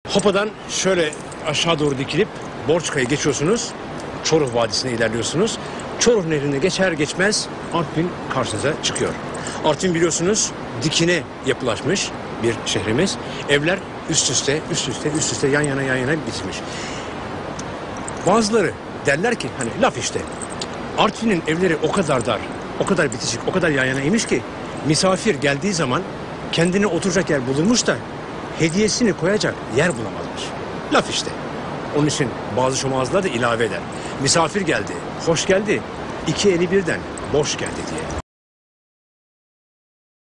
Hopa'dan şöyle aşağı doğru dikilip Borçka'yı geçiyorsunuz. Çoruh Vadisi'ne ilerliyorsunuz. Çoruh Nehri'ne geçer geçmez Artvin karşınıza çıkıyor. Artvin biliyorsunuz dikine yapılaşmış bir şehrimiz. Evler üst üste yan yana bitmiş. Bazıları derler ki hani laf işte. Artvin'in evleri o kadar dar, o kadar bitişik, o kadar yan yanaymış ki misafir geldiği zaman kendine oturacak yer bulunmuş da hediyesini koyacak yer bulamazmış. Laf işte. Onun için bazı şomazlar da ilave eder. Misafir geldi, hoş geldi, iki eli birden boş geldi diye.